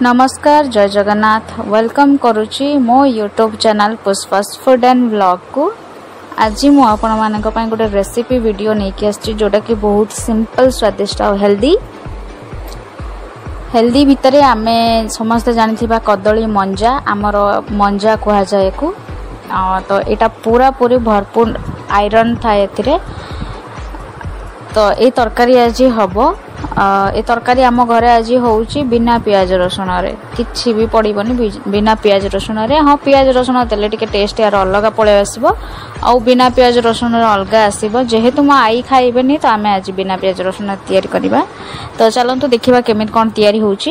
नमस्कार जय जगन्नाथ वेलकम करुच्ची मो YouTube channel Pushpa's food and vlog को। आज मु आपण मानक पई गोटे रेसिपी वीडियो नेकी आछि जोटा कि बहुत सिंपल स्वादिष्ट और हेल्दी भितरे आमे समस्त जानिथिबा कदली मंजा आमर मंजा कहा जाए को तो एटा पूरा पूरी भरपूर आयरन थाए एथिरे। तो ए तरकारी आज हबो ए तरकारी आम घरे आज होउची बिना प्याज रसुण रे किछि भी पड़िबनी बिना प्याज रसुण रे। हाँ प्याज रसुण देले टिके टेस्ट यार अलग पळे आसीबो आ बिना प्याज रसुण रे अलग आसीबो। जेहेतु म आई खाइबेनी तो आमे आज बिना प्याज रसुण तयारी करबा। तो चलंतु देखिबा केमित कोन तयारी होउची।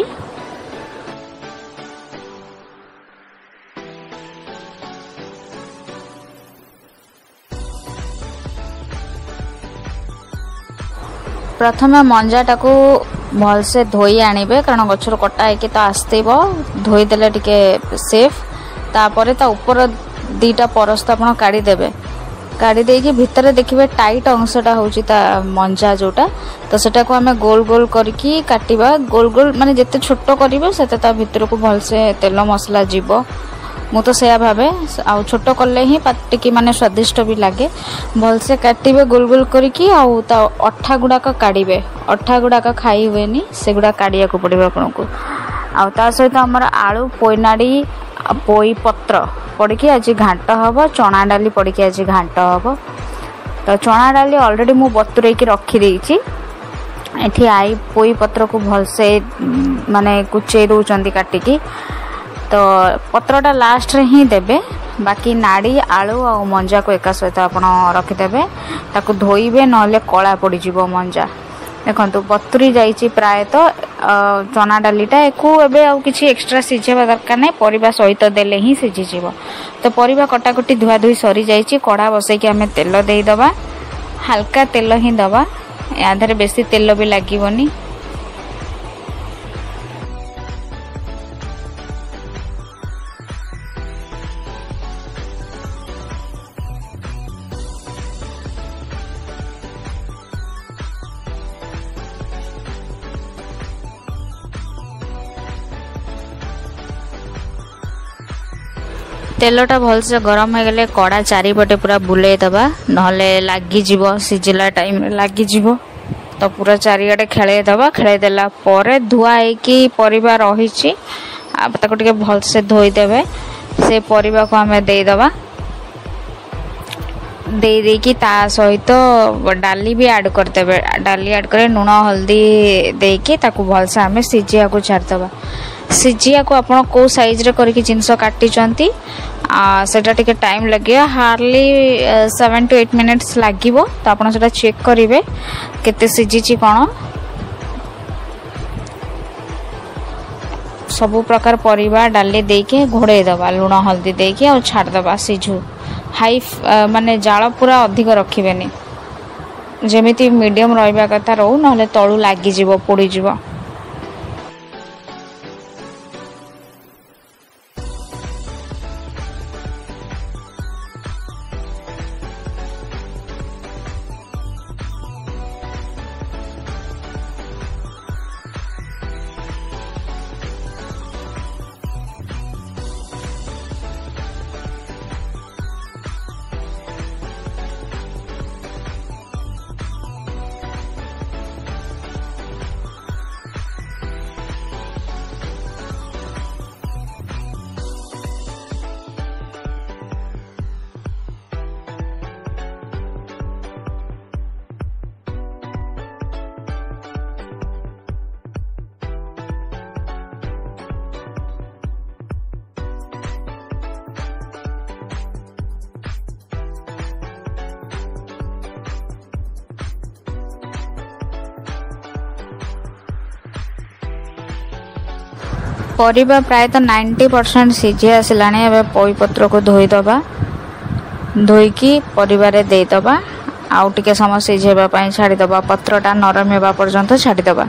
प्रथमे मंजाटा को भल से धोई आनिबे कारण गछर कटा है तो आसतेबो धोई देले टिके सेफ। तापरे ता ऊपर दीटा परस्त आपण काढी देबे काढी देकी भितर देखिबे टाइट अंशटा होची ता मंजा जोटा तो सेटा को हमें गोल गोल करके काटिबा। गोल गोल माने जत्ते छोटो करिवे सेते ता भितर को भल से तेल मसला जीवो। मु तो सेया भावे आ छोटो करले ही पाटिकी माने स्वादिष्ट भी लागे। भल से काटिबे गोल गोल करके आउ ता अठा गुडा का काढिबे। अठा गुडा का खाई हुएनी से गुडा काढिया को पड़िबो आपन को। आ ता सहित हमर आलू पोइनाडी पोई पत्र पड़की आज घांट हबो। चना डाली पड़की आज घांट हबो। तो चना डाली ऑलरेडी मु बतुरै की रखी देइची। एठी आई पोई पत्र को भल से माने कुचे दोचंदी काटिकी तो पत्रटा लास्ट रे ही देबे। बाकी नाड़ी आलू आ मंजा को एका सहित आपण रखिदेबे ताकू धोइबे नले कला पड़ी जीवो मंजा। देखंतु बतुरी जाईची प्राय तो चना डालीटा एको एबे आ किछि एक्स्ट्रा सिझेबा दरकार नै परिबा सहित देले ही सिझी जीवो। तो परिबा कटाकटी धुआ धुई सरी जाईची। कड़ा बसै कि हमें तेल देई दबा हल्का तेल ही दबा याधरे बेसी तेल भी लागिवनी। तेलटा भल से गरम हो गले कड़ा चारिपटे पूरा बुले दबा नहले लागी जीवो सिझिला टाइम रे लागी जीवो। तो पूरा चारियाडे खेले दबा खेले देला परे धुआ हेकी परिबा रहिची आ ताको टिके भल से धोई देबे। से परिबा को हमें देई दबा देई दे की ता सहित डाली भी ऐड कर देबे। डाली ऐड करे नून हल्दी दे की ताको भल से हमें सिझिया को छाड़ दबा। सिझिया को आपण को साइज रे करके जिंस काटी चंती सेटा टिके टाइम लगे हार्डली 7 to 8 मिनिट्स लागिवो। तो आपण सेटा चेक करिवे केते सिझिची कोन। सब प्रकार परिबा डाली देके घोड़े दबा लूण हल्दी देके और छाड़ दबा सिझु। हाई माने जाळ पूरा अधिक रखिबेनी जेमिति मीडियम रहबा कथा रहू नहले तळू लागी जीवो पोड़ी जीवो। परिबा प्राय तो 90% सिझी आसलानी। एबे पोई पत्र को धोई दबा धोईकी परिबारे दे दबा आउ टिके समय सिझेबा पई छाडी दबा। पत्रटा नरम हेबा पर्यंत छाडी दबा।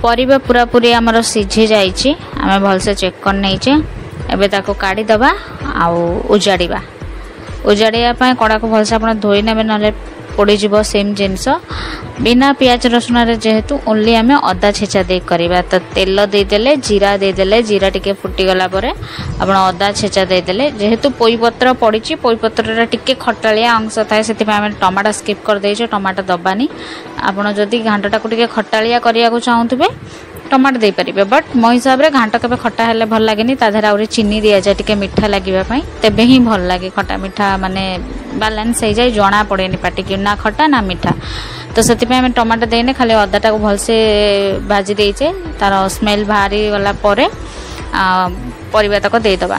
परिबा पूरा पूरी आमर सिझी जाइए आम भलसे चेक कर नहीं एबे ताको काढ़ी दबा आउ उजाड़िबा उजाड़िया कड़ा को भलसे आप धोई ने ना पोड़ीज सेम जिनस बिना पियाज रसुण जेहेतु ओनली आम अदा छेचा दे करवा तो तेल देदेले जीरा देदेले जीरा टिके फुटीगला आप अदा छेचा देदेले जेहेतु पोईपत्र पड़ी पोईपत्र टिके खटालिया अंश थाए से टमाटो स्किप कर देइछे टमाटो दबानी आपड़ जदि घांटा को टिके खटालिया करिया को चाहूबे टमाटो दे पारिबे बट मो हिसाब रे घांट केबे खट्टा हेले भल लागेनी ता धरे आउरी चीनी दिया जाए टिके मिठा लागिबा पई तेबे ही भल लागे खट्टा मिठा माने बैलेंस हो जाए जना पड़ेनी पाटी कि ना खट्टा ना मीठा तो से टमाटो देने खाली अदाटा को भलसे भाजी देचे तार स्मेल बाहरी गला परे परिबा तक देदबा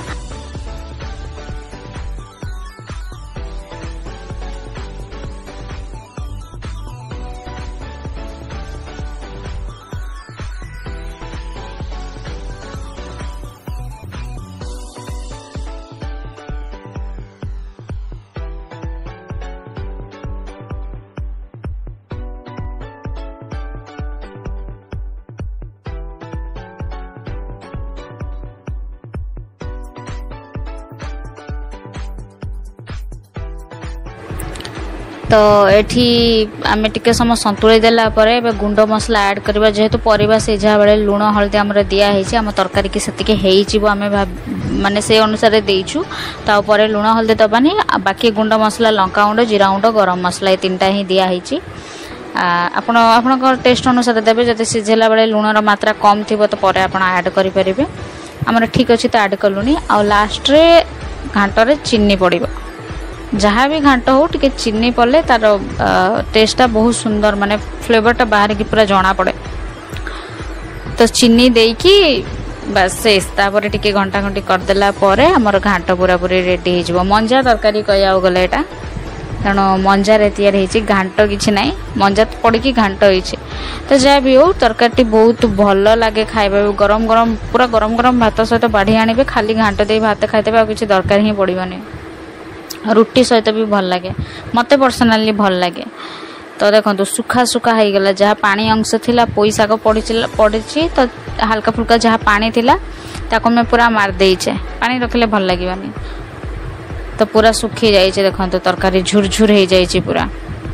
तो एठी आमे टिके समय संतुली देला परे गुंड मसला ऐड करबा जेहेतु परिबा सिझा बेले लूण हल्दी हमर दिया हेछि हम तरकारी के सेतिके हेइजिबो आमे माने से अनुसार देइछु ता ऊपर लूण हल्दी दबानी बाकी गुंड मसला लंका गुंड जीरा गुंड गरम मसला ए तीनटा ही दिया हेछि आपण आपण टेस्ट अनुसार देबे जते सिझेला बेले लूणर मात्रा कम थिबो तो परे आपण ऐड करि परिबे हमर ठीक अछि त ऐड करलुनी आ लास्ट रे घांटरे चीनी पड़िबो जहाँ भी घांट हो टिके चीनी पड़े तार टेस्टा बहुत सुंदर माने फ्लेवरटा बाहर की पूरा जना पड़े तो चीनी देकी बस शेष तापर टिके घंटा घंटी करदेला परे हमर घांट पूरा पूरी रेडी हो जिवो मंजा तरकारी कहया गले एटा कारण मंजा रे तैयार हेछि घांट किछि नाही मंजा पड़ी की घांट होइछि तो जा भी हो तरकारी बहुत भल लगे खाइबा गरम गरम पूरा गरम गरम भात सहित बाढ़ी आनिबे खाली घांट दे भात खाइदेबे आ किछि दरकार ही पड़िबनी रुटी सहित भी भल लगे मते पर्सनाली भल लगे तो देखो सुखा सुखा हो गला जहाँ पानी अंश थिला पोई शाग पड़ी तो हल्का फुल्का जहाँ पानी थिला ताको मैं पूरा मार देइछे पानी रखले भल लागिबानी तो पूरा सुखी जाइछे देखो तरकारी झुरझुर हो जाइछे पूरा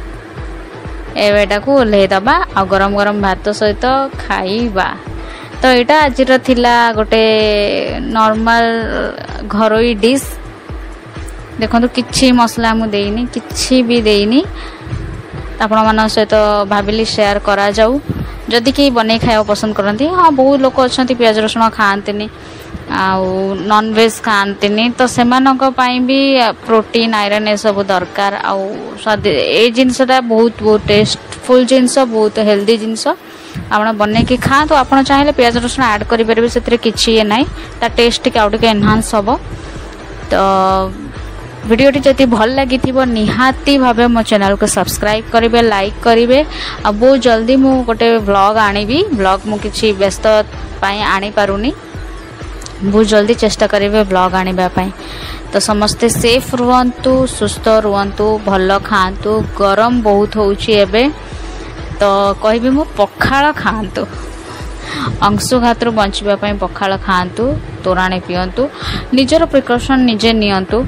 एवेटा को ओल्हे दबा आ गरम गरम भात सहित खाइबा तो यहाँ आज थिला गोटे नॉर्मल घरोई डिश देखो किछि मसला मु देइनी किछि भी देइनी आपण मन सहित भाविली शेयर करा जाऊ जदि कि बनै खाया पसंद करती हाँ बहुत लोक अच्छा पियाज रसुण खाआंतिनी आउ नॉन वेज खाआंतिनी तो सेमानक पई भी प्रोटीन आयरन ए सब दरकार आउ स्वाद ए जिनसटा बहुत बहुत टेस्टफुल जिनस बहुत हेल्दी जिनस आपण बनै कि खा तो आपण चाहिले पियाज रसुण ऐड करि परबे सेतरे किछि ए नै ता टेस्ट के आउ टिके एनहांस होबो तो वीडियोटी जति भल लगी निहाती भावे मो चैनल को सब्सक्राइब करेंगे लाइक करेंगे आ बहुत जल्दी मु गोटे व्लॉग आनिबी व्लॉग मु किछि व्यस्त पाई आनी पारुनी बहुत जल्दी चेष्टा करेंगे व्लॉग आनिबा पाई तो समस्ते सेफ रुहंतु सुस्थ रुहंतु भल खांतु गरम बहुत होउछि एबे तो कहबी मु पखाळ खांतु अंशुघातरू बंचिबा पाई पखाळ खांतु तोराणी पियंतु निजर प्रिकॉशन निजे नियंतु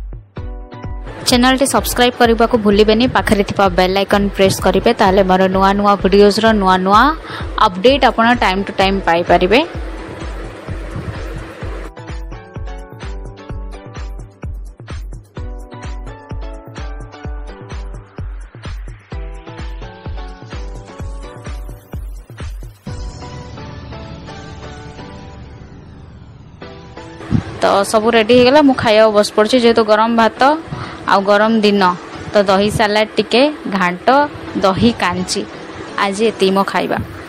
चैनल टी सब्सक्राइब करने को भूलिबेनी पाखरे थिबा बेल आइकन प्रेस करिवे ताले मोर नुआ नुआ वीडियोज रो नुआ नुआ अपडेट आपण टाइम टू टाइम पाई परिबे तो सब रेडी हो गला मु खाया बस पड़छि जेहेतु गरम भात आ गरम दिन तो दही सलाड टिके घांट दही कांची आज एति मो खाइबा।